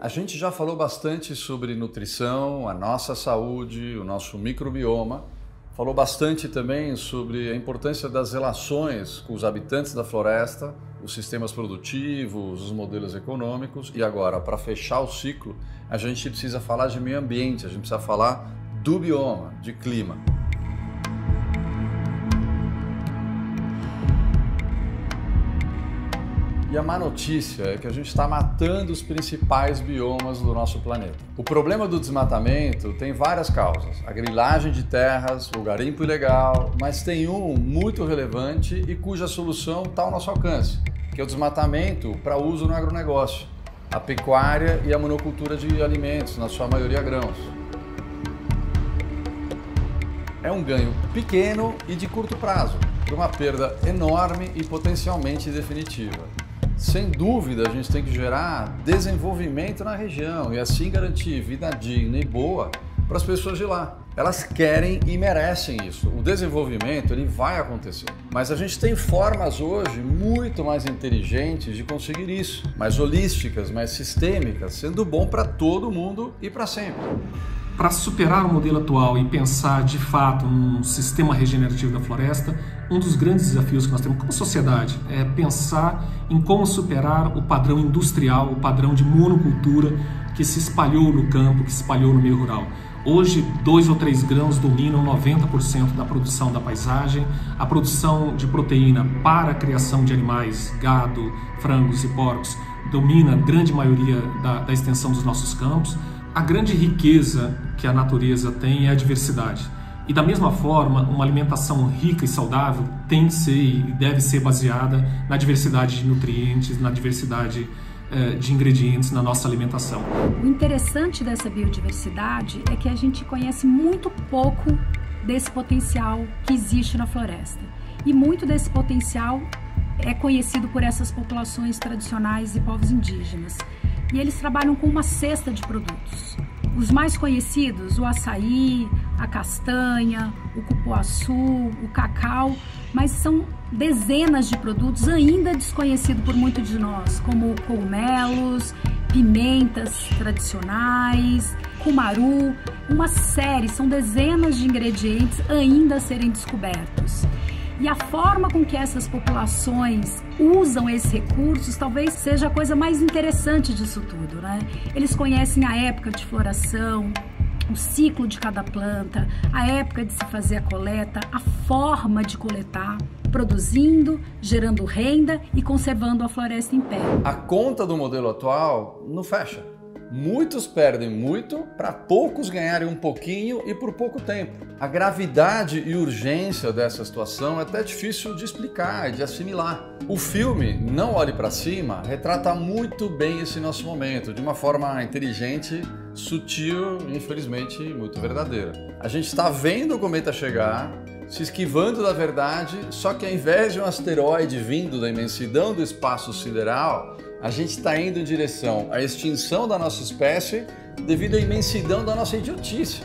A gente já falou bastante sobre nutrição, a nossa saúde, o nosso microbioma. Falou bastante também sobre a importância das relações com os habitantes da floresta, os sistemas produtivos, os modelos econômicos. E agora, para fechar o ciclo, a gente precisa falar de meio ambiente, a gente precisa falar do bioma, de clima. E a má notícia é que a gente está matando os principais biomas do nosso planeta. O problema do desmatamento tem várias causas. A grilagem de terras, o garimpo ilegal, mas tem um muito relevante e cuja solução está ao nosso alcance, que é o desmatamento para uso no agronegócio, a pecuária e a monocultura de alimentos, na sua maioria grãos. É um ganho pequeno e de curto prazo, por uma perda enorme e potencialmente definitiva. Sem dúvida, a gente tem que gerar desenvolvimento na região e assim garantir vida digna e boa para as pessoas de lá. Elas querem e merecem isso. O desenvolvimento ele vai acontecer. Mas a gente tem formas hoje muito mais inteligentes de conseguir isso, mais holísticas, mais sistêmicas, sendo bom para todo mundo e para sempre. Para superar o modelo atual e pensar de fato num sistema regenerativo da floresta, um dos grandes desafios que nós temos como sociedade é pensar em como superar o padrão industrial, o padrão de monocultura que se espalhou no campo, que se espalhou no meio rural. Hoje, 2 ou 3 grãos dominam 90% da produção da paisagem, a produção de proteína para a criação de animais, gado, frangos e porcos, domina a grande maioria da extensão dos nossos campos. A grande riqueza que a natureza tem é a diversidade. E da mesma forma, uma alimentação rica e saudável tem que ser e deve ser baseada na diversidade de nutrientes, na diversidade de ingredientes na nossa alimentação. O interessante dessa biodiversidade é que a gente conhece muito pouco desse potencial que existe na floresta. E muito desse potencial é conhecido por essas populações tradicionais e povos indígenas. E eles trabalham com uma cesta de produtos. Os mais conhecidos, o açaí, a castanha, o cupuaçu, o cacau, mas são dezenas de produtos ainda desconhecidos por muitos de nós, como cogumelos, pimentas tradicionais, cumaru, uma série, são dezenas de ingredientes ainda a serem descobertos. E a forma com que essas populações usam esses recursos talvez seja a coisa mais interessante disso tudo, né? Eles conhecem a época de floração, o ciclo de cada planta, a época de se fazer a coleta, a forma de coletar, produzindo, gerando renda e conservando a floresta em pé. A conta do modelo atual não fecha. Muitos perdem muito para poucos ganharem um pouquinho e por pouco tempo. A gravidade e urgência dessa situação é até difícil de explicar e de assimilar. O filme Não Olhe para Cima retrata muito bem esse nosso momento, de uma forma inteligente, sutil e infelizmente muito verdadeira. A gente está vendo o cometa chegar, se esquivando da verdade, só que ao invés de um asteroide vindo da imensidão do espaço sideral, a gente está indo em direção à extinção da nossa espécie devido à imensidão da nossa idiotice.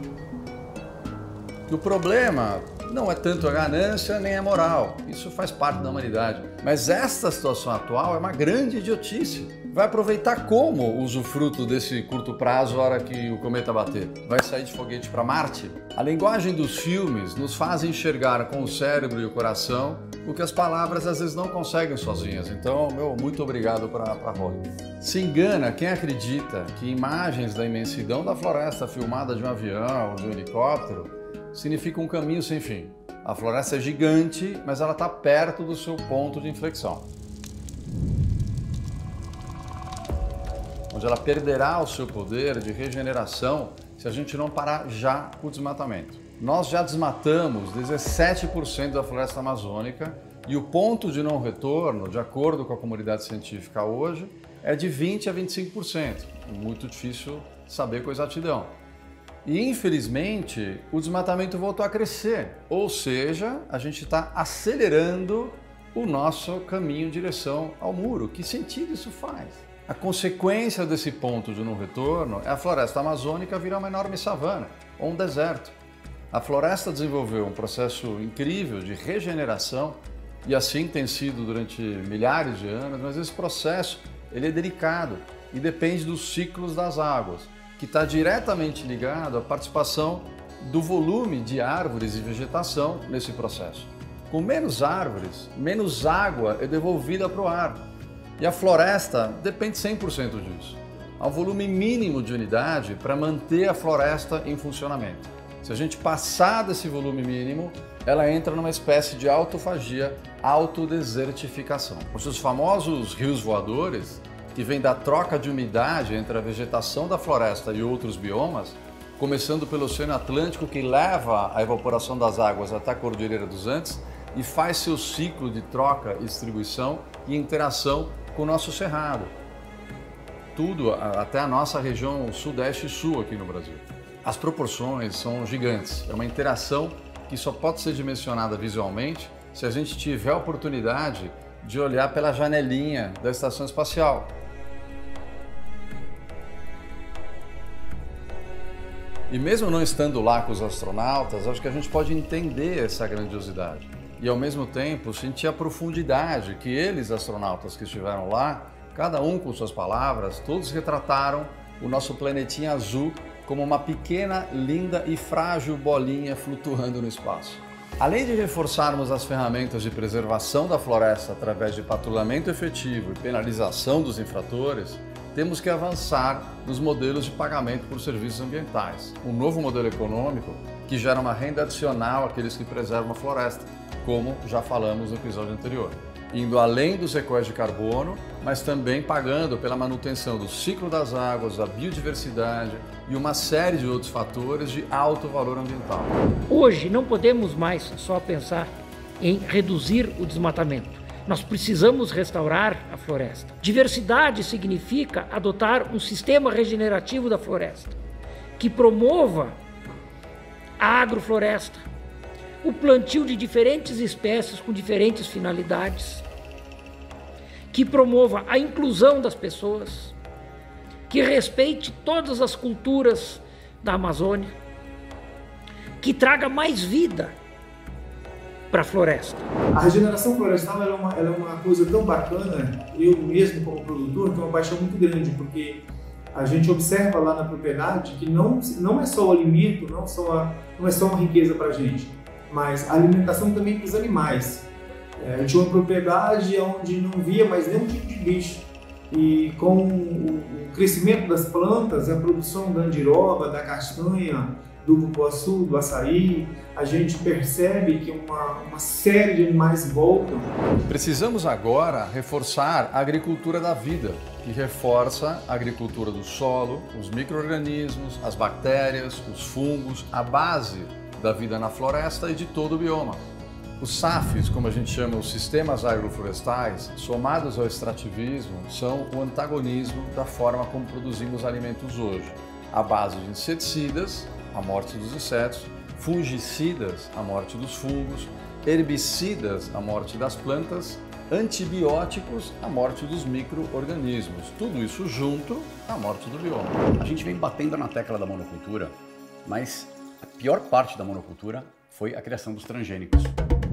O problema não é tanto a ganância nem a moral, isso faz parte da humanidade. Mas esta situação atual é uma grande idiotice. Vai aproveitar como o usufruto desse curto prazo na hora que o cometa bater? Vai sair de foguete para Marte? A linguagem dos filmes nos faz enxergar com o cérebro e o coração o que as palavras às vezes não conseguem sozinhas. Então, muito obrigado para Hollywood. Se engana quem acredita que imagens da imensidão da floresta filmada de um avião ou de um helicóptero significa um caminho sem fim. A floresta é gigante, mas ela está perto do seu ponto de inflexão, onde ela perderá o seu poder de regeneração se a gente não parar já com o desmatamento. Nós já desmatamos 17% da floresta amazônica e o ponto de não retorno, de acordo com a comunidade científica hoje, é de 20% a 25%. Muito difícil saber com exatidão. E, infelizmente, o desmatamento voltou a crescer, ou seja, a gente está acelerando o nosso caminho em direção ao muro. Que sentido isso faz? A consequência desse ponto de não retorno é a floresta amazônica virar uma enorme savana ou um deserto. A floresta desenvolveu um processo incrível de regeneração e assim tem sido durante milhares de anos, mas esse processo ele é delicado e depende dos ciclos das águas, que está diretamente ligado à participação do volume de árvores e vegetação nesse processo. Com menos árvores, menos água é devolvida para o ar. E a floresta depende 100% disso. Há um volume mínimo de unidade para manter a floresta em funcionamento. Se a gente passar desse volume mínimo, ela entra numa espécie de autofagia, autodesertificação. Os famosos rios voadores, que vêm da troca de umidade entre a vegetação da floresta e outros biomas, começando pelo Oceano Atlântico, que leva a evaporação das águas até a Cordilheira dos Andes e faz seu ciclo de troca, distribuição e interação com o nosso cerrado. Tudo até a nossa região sudeste e sul aqui no Brasil. As proporções são gigantes, é uma interação que só pode ser dimensionada visualmente se a gente tiver a oportunidade de olhar pela janelinha da estação espacial. E mesmo não estando lá com os astronautas, acho que a gente pode entender essa grandiosidade. E ao mesmo tempo sentir a profundidade que eles, astronautas que estiveram lá, cada um com suas palavras, todos retrataram o nosso planetinha azul como uma pequena, linda e frágil bolinha flutuando no espaço. Além de reforçarmos as ferramentas de preservação da floresta através de patrulhamento efetivo e penalização dos infratores, temos que avançar nos modelos de pagamento por serviços ambientais. Um novo modelo econômico que gera uma renda adicional àqueles que preservam a floresta, como já falamos no episódio anterior. Indo além dos recolhos de carbono, mas também pagando pela manutenção do ciclo das águas, da biodiversidade e uma série de outros fatores de alto valor ambiental. Hoje não podemos mais só pensar em reduzir o desmatamento. Nós precisamos restaurar a floresta. Diversidade significa adotar um sistema regenerativo da floresta, que promova a agrofloresta, o plantio de diferentes espécies com diferentes finalidades, que promova a inclusão das pessoas, que respeite todas as culturas da Amazônia, que traga mais vida para a floresta. A regeneração florestal ela é uma coisa tão bacana, eu mesmo como produtor tenho uma paixão muito grande, porque a gente observa lá na propriedade que não é só o alimento, não é só uma riqueza para a gente, mas a alimentação também para os animais. Eu tinha uma propriedade onde não via mais nenhum tipo de bicho, e com o crescimento das plantas, a produção da andiroba, da castanha, do cupuaçu, do açaí, a gente percebe que uma série de animais voltam. Precisamos agora reforçar a agricultura da vida, que reforça a agricultura do solo, os micro-organismos, as bactérias, os fungos, a base da vida na floresta e de todo o bioma. Os SAFs, como a gente chama os sistemas agroflorestais, somados ao extrativismo, são o antagonismo da forma como produzimos alimentos hoje, à base de inseticidas, a morte dos insetos, fungicidas, a morte dos fungos, herbicidas, a morte das plantas, antibióticos, a morte dos micro-organismos. Tudo isso junto à morte do bioma. A gente vem batendo na tecla da monocultura, mas a pior parte da monocultura foi a criação dos transgênicos.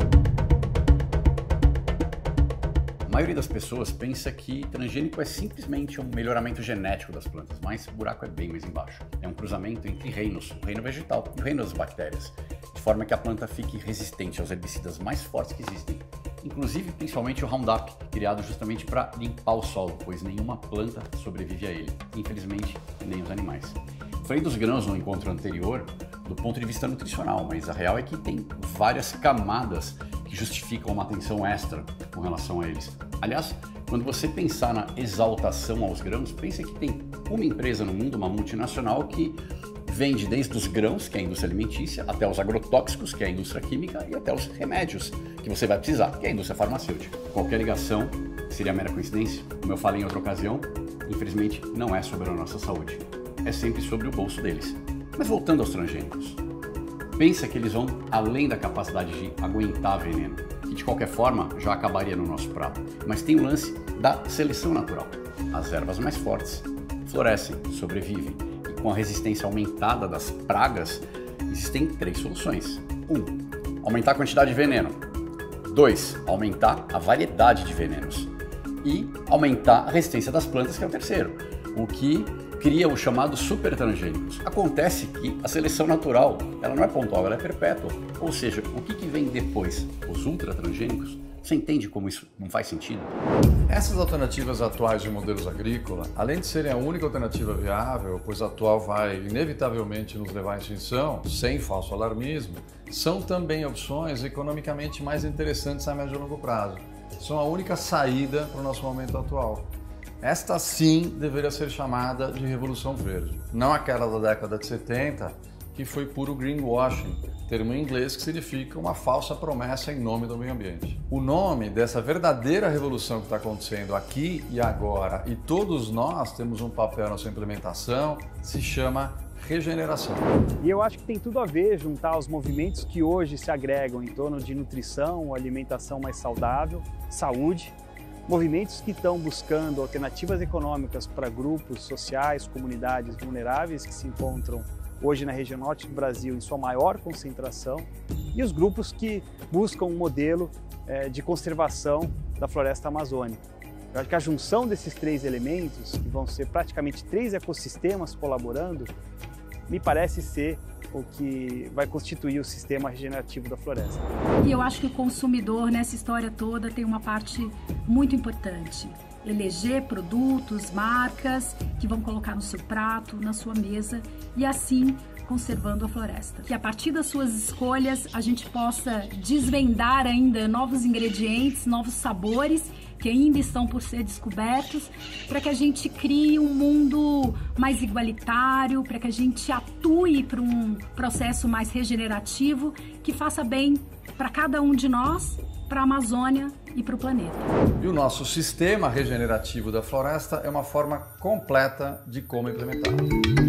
A maioria das pessoas pensa que transgênico é simplesmente um melhoramento genético das plantas, mas o buraco é bem mais embaixo. É um cruzamento entre reinos, o reino vegetal e o reino das bactérias, de forma que a planta fique resistente aos herbicidas mais fortes que existem, inclusive principalmente o Roundup, criado justamente para limpar o solo, pois nenhuma planta sobrevive a ele, infelizmente nem os animais. Falei dos grãos no encontro anterior do ponto de vista nutricional, mas a real é que tem várias camadas que justificam uma atenção extra com relação a eles. Aliás, quando você pensar na exaltação aos grãos, pense que tem uma empresa no mundo, uma multinacional, que vende desde os grãos, que é a indústria alimentícia, até os agrotóxicos, que é a indústria química, e até os remédios que você vai precisar, que é a indústria farmacêutica. Qualquer ligação seria mera coincidência. Como eu falei em outra ocasião, infelizmente não é sobre a nossa saúde, é sempre sobre o bolso deles. Mas voltando aos transgênicos, pensa que eles vão além da capacidade de aguentar veneno, que de qualquer forma já acabaria no nosso prato. Mas tem o lance da seleção natural. As ervas mais fortes florescem, sobrevivem, e com a resistência aumentada das pragas, existem 3 soluções. 1. Aumentar a quantidade de veneno. 2. Aumentar a variedade de venenos. E aumentar a resistência das plantas, que é o terceiro. o que cria os chamados supertransgênicos. Acontece que a seleção natural, ela não é pontual, ela é perpétua. Ou seja, o que vem depois? Os ultratransgênicos? Você entende como isso não faz sentido? Essas alternativas atuais de modelos agrícolas, além de serem a única alternativa viável, pois a atual vai inevitavelmente nos levar à extinção, sem falso alarmismo, são também opções economicamente mais interessantes a médio e longo prazo. São a única saída para o nosso momento atual. Esta sim deveria ser chamada de Revolução Verde, não aquela da década de 70, que foi puro greenwashing, termo em inglês que significa uma falsa promessa em nome do meio ambiente. O nome dessa verdadeira revolução que está acontecendo aqui e agora, e todos nós temos um papel na sua implementação, se chama regeneração. E eu acho que tem tudo a ver juntar os movimentos que hoje se agregam em torno de nutrição, alimentação mais saudável, saúde, movimentos que estão buscando alternativas econômicas para grupos sociais, comunidades vulneráveis que se encontram hoje na região norte do Brasil em sua maior concentração, e os grupos que buscam um modelo de conservação da floresta amazônica. Eu acho que a junção desses três elementos, que vão ser praticamente 3 ecossistemas colaborando, me parece ser o que vai constituir o sistema regenerativo da floresta. E eu acho que o consumidor nessa história toda tem uma parte muito importante. Eleger produtos, marcas que vão colocar no seu prato, na sua mesa e assim conservando a floresta. Que a partir das suas escolhas a gente possa desvendar ainda novos ingredientes, novos sabores que ainda estão por ser descobertos, para que a gente crie um mundo mais igualitário, para que a gente atue para um processo mais regenerativo que faça bem para cada um de nós, para a Amazônia e para o planeta. E o nosso sistema regenerativo da floresta é uma forma completa de como implementá-lo.